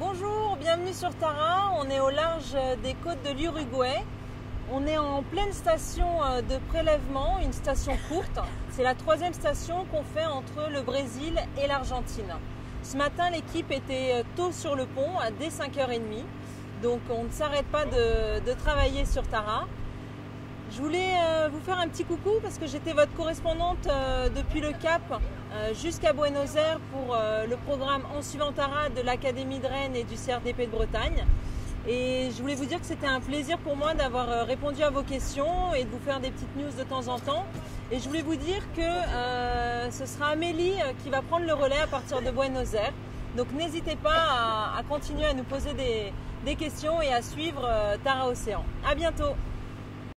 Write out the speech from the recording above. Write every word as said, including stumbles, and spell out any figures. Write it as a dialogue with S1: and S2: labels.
S1: Bonjour, bienvenue sur Tara. On est au large des côtes de l'Uruguay. On est en pleine station de prélèvement, une station courte. C'est la troisième station qu'on fait entre le Brésil et l'Argentine. Ce matin, l'équipe était tôt sur le pont, dès cinq heures trente. Donc on ne s'arrête pas de, de travailler sur Tara. Je voulais euh, vous faire un petit coucou parce que j'étais votre correspondante euh, depuis le Cap euh, jusqu'à Buenos Aires pour euh, le programme En suivant Tara de l'Académie de Rennes et du C R D P de Bretagne. Et je voulais vous dire que c'était un plaisir pour moi d'avoir euh, répondu à vos questions et de vous faire des petites news de temps en temps. Et je voulais vous dire que euh, ce sera Amélie euh, qui va prendre le relais à partir de Buenos Aires. Donc n'hésitez pas à, à continuer à nous poser des, des questions et à suivre euh, Tara Océan. À bientôt!